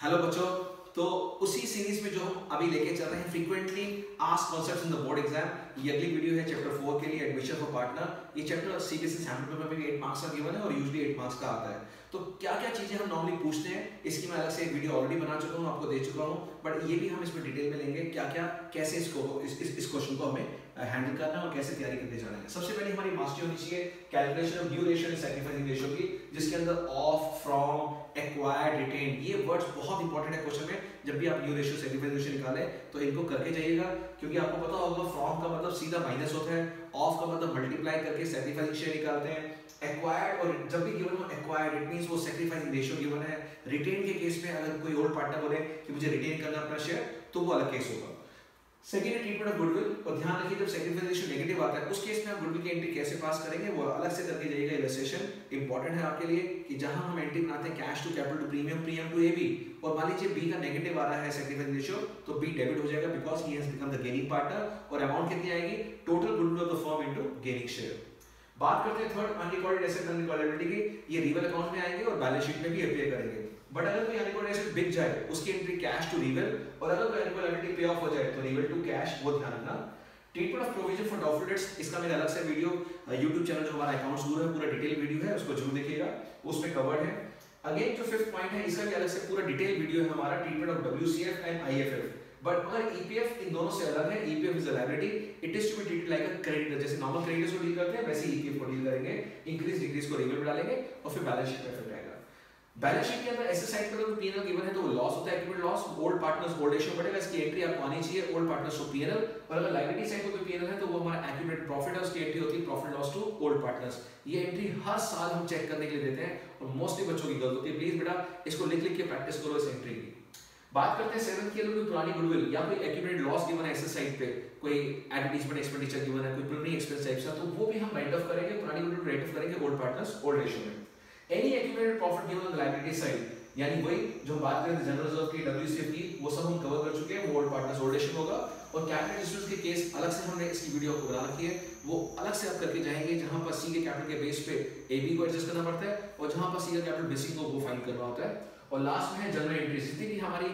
Hello बच्चों, तो उसी सीरीज में जो हम अभी लेके चल रहे हैं frequently asked concepts in the board exam, ये अगली वीडियो है चैप्टर 4 के लिए एडमिशन फॉर पार्टनर। ये चैप्टर सीबीएसई सैंपल पेपर में भी 8 मार्क्स का गिवन है और यूजुअली 8 मार्क्स का आता है। तो क्या क्या चीजें हम नॉर्मली पूछते हैं, इसकी मैं अलग से एक वीडियो ऑलरेडी बना चुका हूँ, आपको दे चुका हूँ, बट ये भी हम इसमें डिटेल में लेंगे क्या क्या कैसे इस क्वेश्चन को हमें हैंडल करना है और कैसे तैयारी करके जाना है। सबसे पहले हमारी मास्टरी होनी चाहिए calculation of due ratio and sacrificing ratio की, जिसके अंदर ऑफ, फ्रॉम, एक्वायर्ड, रिटेन, ये वर्ड्स बहुत इंपॉर्टेंट है क्वेश्चन में। जब भी आप ड्यू रेशियो सैक्रिफाइस रेशियो निकालें तो इनको करके जाइएगा, क्योंकि आपको पता होगा फ्रॉम का मतलब सीधा माइनस होता है, ऑफ का मतलब मल्टीप्लाई करके सैक्रिफाइसिंग शेयर निकालते हैं, एक्वायर्ड और जब भी गिवन हो एक्वायर्ड इट मींस वो सैक्रिफाइसिंग रेशियो गिवन है। रिटेन के केस में अगर कोई ओल्ड पार्टनर बोले कि मुझे रिटेन करना अपना शेयर, तो वो अलग केस होगा। सेकेंड है ट्रीटमेंट ऑफ गुडविल, और ध्यान रखिए जब सैक्रिफाइस रेशियो नेगेटिव आता है उस केस में आप गुडविल की एंट्री कैसे पास करेंगे वो अलग से करके जाइएगा। इलस्ट्रेशन इंपॉर्टेंट है आपके लिए कि जहां हम एंट्री बनाते हैं cash to capital to premium, premium to A B, और मान लीजिए बी का नेगेटिव आ रहा है सैक्रिफाइस रेशियो, तो बी डेबिट हो जाएगा because he has become the gaining partner, और अमाउंट कितनी आएगी, total goodwill of the firm into gaining share. बात करते हैं थर्ड अनरिकॉर्डेड एसेट अनरिकॉर्डेबिलिटी की, ये रियल अकाउंट में आएंगे और बैलेंस शीट में भी अपीयर करेंगे। बट अगर कोई अनरिकॉर्डेड एसेट बिक जाए उसकी एंट्री कैश टू रियल, और अगर कोई अनरिकॉर्डेबिलिटी पे ऑफ हो जाए तो रियल टू कैश, वो ध्यान रखना। Treatment of provision for doubtful debts, इसका मेरा अलग से वीडियो YouTube चैनल जो हमारा अकाउंट्स गुरु है पूरा डिटेल वीडियो है, उसको जरूर देखिएगा, उसमें कवर्ड है। अगेन जो फिफ्थ पॉइंट है इसका भी अलग से पूरा डिटेल वीडियो है हमारा, treatment of WCF and IFF। But मगर EPF इन दोनों से अलग है, EPF is a liability, it is to be treated like a creditor, जैसे नॉर्मल क्रेडिटर्स को डील करते हैं वैसे EPF को डील करेंगे, इंक्रीज डिक्रीज को रियल में डालेंगे और फिर बैलेंस शीट में इफेक्ट आएगा। बैलेंस शीट के अंदर ऐसे साइड पर अगर P&L गिवन है तो वो लॉस होता है, accumulated loss, old partners old ratio बढ़ेगा, इसकी एंट्री आपको आनी चाहिए ओल्ड पार्टनर्स टू P&L, और अगर लायबिलिटी साइड पर कोई P&L है तो वो हमारा एक्यूमुलेटेड प्रॉफिट है, उसकी एंट्री होती है profit loss to old partners. ये एंट्री हर साल हम चेक करने के लिए देते हैं और मोस्टली बच्चों की गलती होती है, प्लीज बेटा इसको लिख लिख के प्रैक्टिस करो इस एंट्री की। बात करते हैं सेवंथ की, अगर कोई पुरानी गुडविल या कोई एक्यूमुलेटेड लॉस गिवन है एक्सेस साइड पे, कोई एडवर्टाइजमेंट एक्सपेंडिचर गिवन है, कोई प्रीमियम एक्सपेंस टाइप का, तो वो भी हम राइट ऑफ करेंगे, पुरानी गुडविल राइट ऑफ करेंगे ओल्ड पार्टनर्स ओल्ड रेशियो में। Any accumulated profit given on the liability side, यानी वही जो बात करें जनरल रिजर्व की, WCF की, वो सब हम कवर कर चुके हैं, वो ओल्ड पार्टनर्स ओल्ड रेशियो होगा। और कैपिटल डिस्ट्रीब्यूशन के केस अलग से हमने इसकी वीडियो को बना रखी है, वो अलग से आप करके जाएंगे, जहां पर C के कैपिटल के बेस पे AB को एडजस्ट करना पड़ता है और जहां पर C का कैपिटल मिसिंग हो वो फाइंड करना होता है। और लास्ट में है जनरल एंट्री, जितनी भी हमारी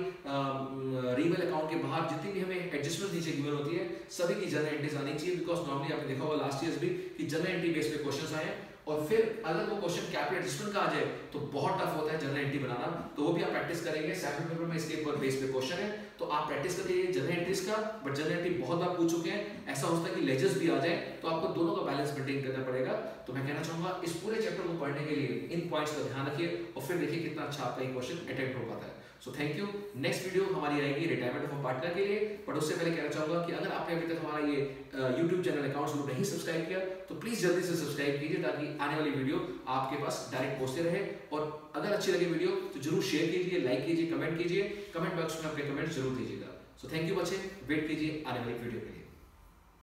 रियल अकाउंट के बाहर जितनी भी हमें एडजस्टमेंट नीचे गिवन होती है सभी की जनरल एंट्रीज आनी चाहिए, बिकॉज नॉर्मली आपने देखा होगा लास्ट ईयर भी कि जनरल एंट्री बेस पे क्वेश्चंस आए, और फिर अगर वो क्वेश्चन कैपिटल एडजस्टमेंट का आ जाए तो बहुत टफ होता है जनरल एंट्री बनाना, तो वो भी आप प्रैक्टिस करेंगे सैम्पल पेपर में, इसके ऊपर बेस पे क्वेश्चन है तो आप प्रैक्टिस करके जनरल एंट्रीज का। बट जनरल एंट्री बहुत बार पूछ चुके हैं, ऐसा होता है कि लेजर्स भी आ जाए तो आपको दोनों का बैलेंस मेंटेन करना पड़ेगा। तो मैं कहना चाहूंगा इस पूरे चैप्टर को पढ़ने के लिए इन पॉइंट्स का ध्यान रखिए और फिर देखिए कितना अच्छा आपका ये क्वेश्चन अटेम्प्ट हो पाता है। So thank you. Next video हमारी आएगी रिटायरमेंट ऑफ पार्टनर के लिए, बट उससे पहले कहना चाहूंगा कि अगर आपने अभी तक हमारा ये YouTube चैनल अकाउंट्स ग्रुप नहीं सब्सक्राइब किया तो प्लीज जल्दी से सब्सक्राइब कीजिए, ताकि आने वाली वीडियो आपके पास डायरेक्ट पहुंचते रहे। और अगर अच्छी लगे वीडियो तो जरूर शेयर कीजिए, लाइक कीजिए, कमेंट कीजिए, कमेंट बॉक्स में अपने कमेंट जरूर दीजिएगा। सो थैंक यू बच्चे, वेट कीजिए आने वाली वीडियो के लिए।